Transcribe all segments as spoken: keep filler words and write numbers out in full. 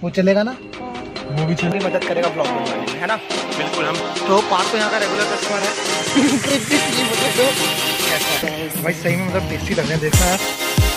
वो चलेगा ना, वो भी चलेगी, मदद करेगा ब्लॉग बनाने में, है ना। बिल्कुल। हम तो पार्थ तो यहाँ का रेगुलर कस्टमर है। भाई सही में मतलब टेस्टी लग रहे हैं, देखना यार।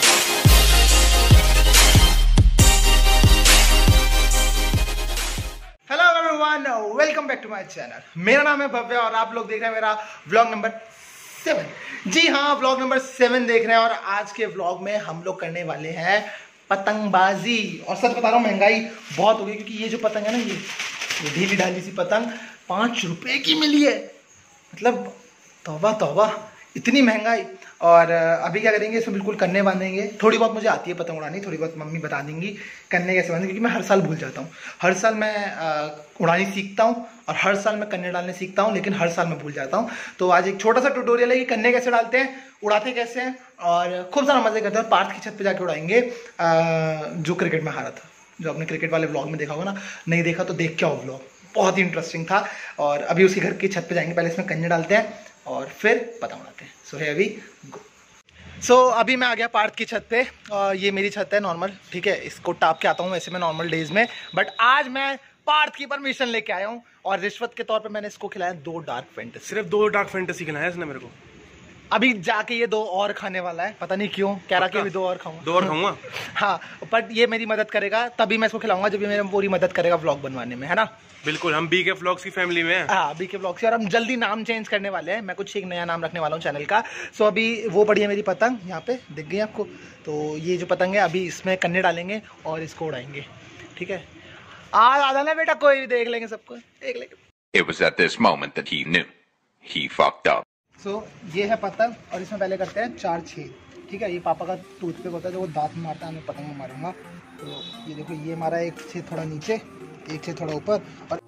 Hello everyone, welcome back to my channel. मेरा नाम है भव्य और आप लोग देख रहे हैं मेरा व्लॉग नंबर सेवन। जी हाँ, व्लॉग नंबर सेवन देख रहे हैं और आज के व्लॉग में हम लोग करने वाले हैं पतंगबाजी। और सच बता रहा हूँ, महंगाई बहुत हो गई, क्योंकि ये जो पतंग है ना, ये ये ढीली ढाली सी पतंग पाँच रुपए की मिली है। मतलब तौबा तौबा, इतनी महंगाई। और अभी क्या करेंगे, इसमें बिल्कुल कन्ने बांधेंगे। थोड़ी बहुत मुझे आती है पतंग उड़ानी, थोड़ी बहुत मम्मी बता देंगी कन्ने कैसे बांधेंगे, क्योंकि मैं हर साल भूल जाता हूँ। हर साल मैं उड़ानी सीखता हूँ और हर साल मैं कन्ने डालने सीखता हूँ, लेकिन हर साल मैं भूल जाता हूँ। तो आज एक छोटा सा ट्यूटोरियल है कि कन्ने कैसे डालते हैं, उड़ाते कैसे हैं, और खूब सारा मजे करते हैं। पार्थ की छत पर जाके उड़ाएंगे, जो क्रिकेट में हारा था, जो आपने क्रिकेट वाले व्लॉग में देखा होगा ना। नहीं देखा तो देख के आओ व्लॉग, बहुत ही इंटरेस्टिंग था। और अभी उसके घर की छत पे जाएंगे, पहले इसमें कन्ने डालते हैं और फिर पतंग उड़ाते हैं। सो है अभी गो। सो so, अभी मैं आ गया पार्थ की छत पे, और ये मेरी छत है नॉर्मल, ठीक है। इसको टाप के आता हूँ वैसे मैं नॉर्मल डेज में, बट आज मैं पार्थ की परमिशन लेके आया हूँ और रिश्वत के तौर पे मैंने इसको खिलाया दो डार्क फैंटेसी। सिर्फ दो डार्क फैंटेसी खिलाया इसने मेरे को। अभी जाके ये दो और खाने वाला है, पता नहीं क्यों कह रहा कि अभी दो और खाऊंगा। दो और खाऊंगा हाँ, बट ये मेरी मदद करेगा, तभी मैं इसको खिलाऊंगा जब ये मेरी पूरी मदद करेगा व्लॉग बनवाने में, है ना। बिल्कुल, हम बी के व्लॉग्स की फैमिली में हैं। हाँ, बी के व्लॉग्स, और हम जल्दी नाम चेंज करने वाले हैं। मैं कुछ एक नया नाम रखने वाला हूँ चैनल का। सो अभी वो पड़ी है मेरी पतंग, यहाँ पे दिख गई आपको। तो ये जो पतंग है, अभी इसमें कन्ने डालेंगे और इसको उड़ाएंगे, ठीक है। आज आ जाना बेटा, कोई भी देख लेंगे, सबको देख लेंगे। It was at this moment that he knew he fucked up. So so, ये है पतंग और इसमें पहले करते हैं चार छेद, ठीक है। ये पापा का टूथपिक होता है जो वो दांत में मारता है, मैं पतंग में मारूंगा। तो ये देखो, ये मारा एक छेद थोड़ा नीचे, एक छेद थोड़ा ऊपर। और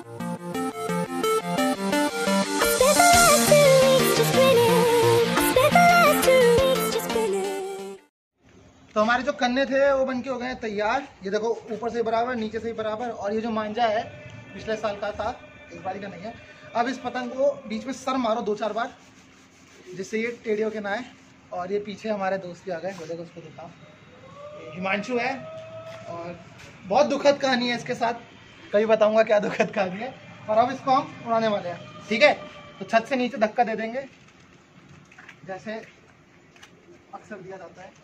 तो हमारे जो कन्ने थे वो बन के हो गए हैं तैयार। ये देखो, ऊपर से बराबर, नीचे से बराबर। और ये जो मांझा है पिछले साल का था, इस बारी का नहीं है। अब इस पतंग को बीच में सर मारो दो चार बार, जिससे ये टेढ़ी होके ना आए। और ये पीछे हमारे दोस्त भी आ गए, वो देखो, उसको दिखाओ, हिमांशु है। और बहुत दुखद कहानी है इसके साथ, कभी बताऊंगा क्या दुखद कहानी है। और अब इसको हम उड़ाने वाले हैं, ठीक है। तो छत से नीचे धक्का दे देंगे, जैसे अक्सर दिया जाता है।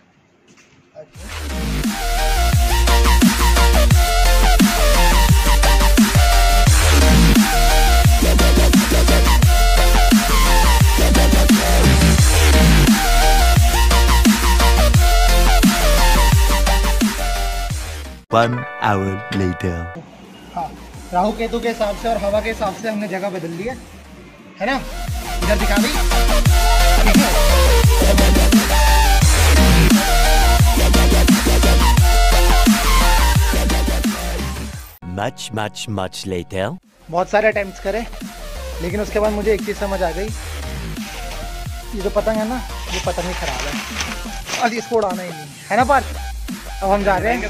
One hour later. हाँ, राहु केतु के हिसाब से और हवा के हिसाब से हमने जगह बदल ली है, है ना। इधर दिखा दी, ठीक है। Much, much, much later. बहुत सारे अटेम्प्ट्स करे, लेकिन उसके बाद मुझे एक चीज़ समझ आ गई। ये जो पतंग है ना, ये पतंग ही खराब है और इसको उड़ाना ही नहीं है ना पार्थ। अब हम जा रहे हैं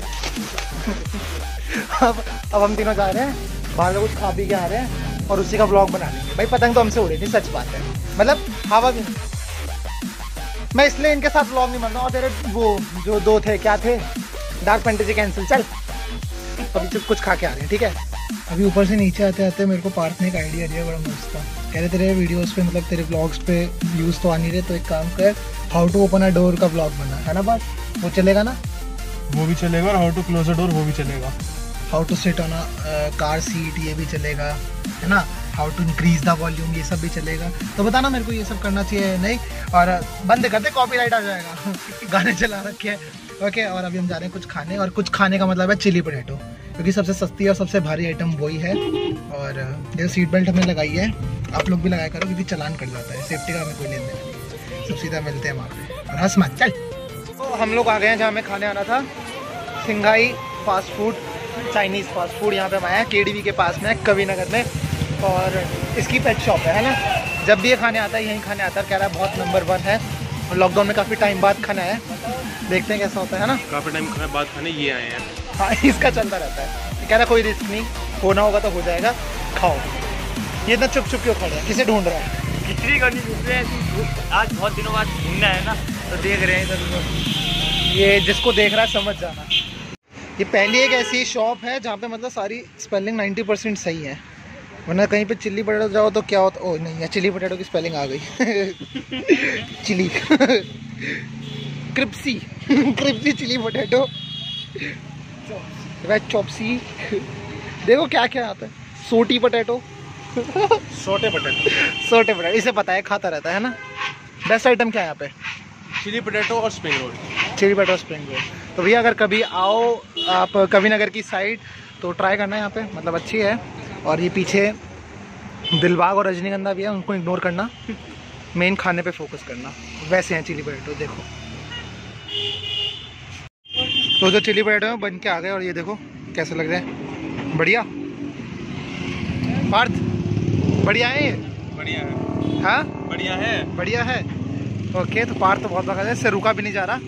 अब अब हम तीनों जा रहे हैं बाहर, कुछ खा पी के आ रहे हैं और उसी का व्लॉग बना लेंगे। भाई पतंग तो हमसे उड़ी थी, सच बात है, मतलब हवा भी नहीं। मैं इसलिए इनके साथ व्लॉग नहीं बनता। और तेरे वो जो दो थे, क्या थे, डार्क फैंटेसी कैंसिल। चल अभी चुप कुछ खा के आ रहे हैं, ठीक है। अभी ऊपर से नीचे आते आते मेरे को पार्थ ने एक आइडिया दिया, बड़ा मस्त था। कह रहे तेरे वीडियोस पे, मतलब तेरे व्लॉग्स पे व्यूज़ तो आ नहीं रहे, तो एक काम कर, how to open a door का व्लॉग बना, है ना पार्थ। वो चलेगा ना, वो भी चलेगा। और how to close a door वो भी चलेगा। How to sit on a car seat, ये भी चलेगा, है ना। How to increase the volume, ये सब भी चलेगा। तो बताना मेरे को ये सब करना चाहिए नहीं। और बंद करते, कॉपीराइट आ जाएगा गाने चला रखे हैं, ओके। और अभी हम जा रहे हैं कुछ खाने, और कुछ खाने का मतलब है चिली पोटैटो, क्योंकि सबसे सस्ती और सबसे भारी आइटम वही है। और देखो, सीट बेल्ट हमने लगाई है, आप लोग भी लगाया करो, क्योंकि चलान कट जाता है। सेफ्टी का हमें कोई लेन देन नहीं, सब सीधा मिलते हैं वहाँ पे। और हंस मत, चल। तो हम लोग आ गए हैं जहाँ हमें खाने आना था, Shanghai fast food, Chinese fast food. यहाँ पे हम आए हैं केडीवी के पास में, कवि नगर में। और इसकी पेट शॉप है, है ना। जब भी ये खाने आता है, यहीं खाने आता है। कह रहा है बहुत नंबर वन है, और लॉकडाउन में काफ़ी टाइम बाद खाना है, देखते हैं कैसा होता है ना। काफ़ी टाइम बाद खाने ये आए हैं। हाँ, इसका चलता रहता है। ये कह रहा कोई रिस्क नहीं, होना होगा तो हो जाएगा, खाओ। ये इतना चुप चुप क्यों खड़े हैं, किसे ढूंढ रहा है। खिचड़ी करनी ढूंढ रहे हैं, आज बहुत दिनों बाद घूमना है ना, तो देख रहे हैं इधर। ये जिसको देख रहा है समझ जाना। ये पहली एक ऐसी शॉप है जहाँ पे मतलब सारी स्पेलिंग नाइन्टी परसेंट सही है, वरना कहीं पे चिल्ली पोटैटो जाओ तो क्या होता, ओ नहीं है चिल्ली पोटैटो की स्पेलिंग आ गई chilli crispy crispy chilli potato veg chop suey, देखो क्या क्या आता है, सोटी पोटैटो छोटे पोटैटो, सोटे पोटैटो इसे पता है, खाता रहता है ना। बेस्ट आइटम क्या है यहाँ पे? चिली पोटैटो और spring roll. Chilli potato spring roll. तो भैया अगर कभी आओ आप कवि नगर की साइड तो ट्राई करना है यहाँ पे, मतलब अच्छी है। और ये पीछे दिलबाग और रजनीगंधा भी है, उनको इग्नोर करना, मेन खाने पे फोकस करना। वैसे हैं चिली पोटैटो, देखो तो जो चिली पोटैटो है बन के आ गए, और ये देखो कैसे लग रहे हैं, बढ़िया पार्थ, बढ़िया है ये, बढ़िया है। हाँ बढ़िया है, बढ़िया है। ओके तो पार्थ तो बहुत बड़ा है, इससे रुका भी नहीं जा रहा।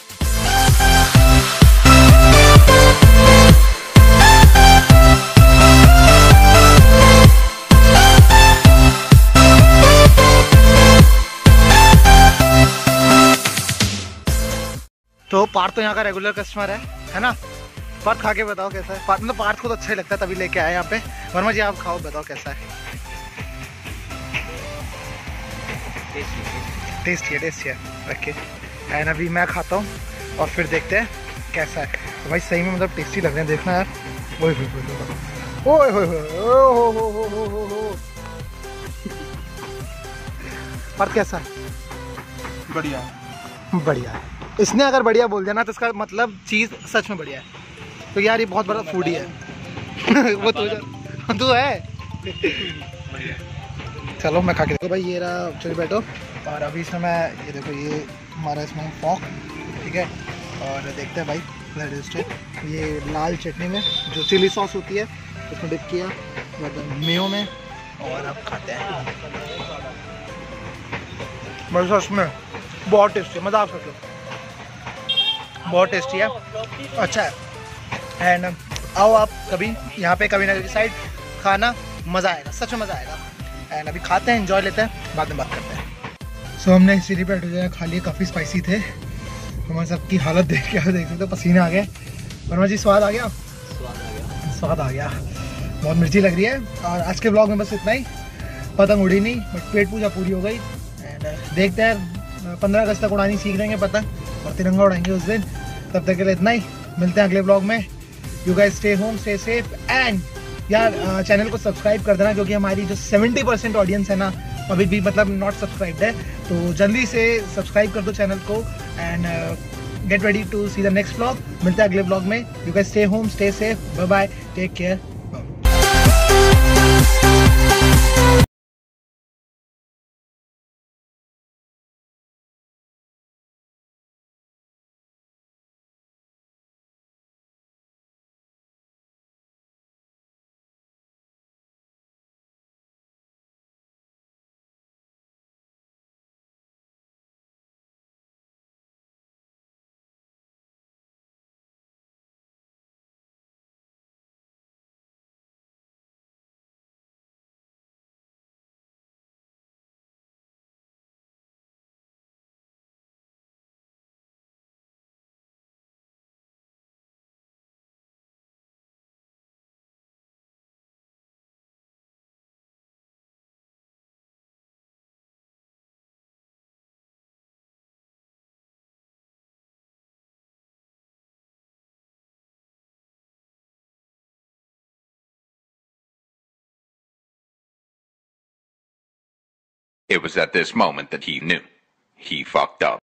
तो पार्थ तो यहाँ का रेगुलर कस्टमर है, है ना? पार्थ खा के बताओ कैसा है। पार्थ मतलब पार्थ को तो अच्छा ही लगता है तभी लेके आए यहाँ पे। वर्मा जी आप खाओ, बताओ कैसा है। टेस्टी है, टेस्टी है। ओके एंड अभी मैं खाता हूँ और फिर देखते हैं कैसा है। तो भाई सही में मतलब टेस्टी लग रहे हैं, देखना यार। ओए होए होए होए हो हो हो हो हो हो। पार्थ कैसा है? बढ़िया बढ़िया है। इसने अगर बढ़िया बोल दिया ना तो इसका मतलब चीज़ सच में बढ़िया है। तो यार ये बहुत बड़ा फूडी है वो तो तू है। चलो मैं खा के देखो भाई, ये रहा चलिए बैठो। और अभी इसमें मैं ये देखो, ये हमारा इसमें फॉक, ठीक है। और देखते हैं भाई ये लाल चटनी में जो चिली सॉस होती है उसमें डिप किया, मेयो में, और अब खाते हैं। बड़ी सॉस में बहुत टेस्टी है, मज़ा आ सकते, बहुत टेस्टी है, अच्छा है। एंड आओ आप कभी यहाँ पे कवि नगर की साइड, खाना मज़ा आएगा, सच में मज़ा आएगा। एंड अभी खाते हैं, एंजॉय लेते हैं, बाद में बात करते हैं। सो so, हमने चिली पोटैटो जो है खा लिए, काफ़ी स्पाइसी थे। हमारे सबकी हालत देख के देख सकते हो, पसीने आ गए। वर्मा जी स्वाद आ गया? स्वाद आ गया, स्वाद आ गया। बहुत मिर्ची लग रही है। और आज के ब्लॉग में बस इतना ही, पतंग उड़ी नहीं बट पेट पूजा पूरी हो गई। एंड देखते हैं पंद्रह अगस्त तक उड़ानी सीख लेंगे पतंग और तिरंगा उड़ाएंगे उस दिन। तब तक के लिए इतना ही, मिलते हैं अगले ब्लॉग में। You guys stay home, stay safe and यार चैनल को सब्सक्राइब कर देना, क्योंकि हमारी जो सेवेंटी परसेंट ऑडियंस है ना अभी भी मतलब नॉट सब्सक्राइब्ड है, तो जल्दी से सब्सक्राइब कर दो चैनल को। And get ready to see the next blog. मिलते हैं अगले ब्लॉग में। You guys stay home, stay safe, bye bye, take care. It was at this moment that he knew. He fucked up.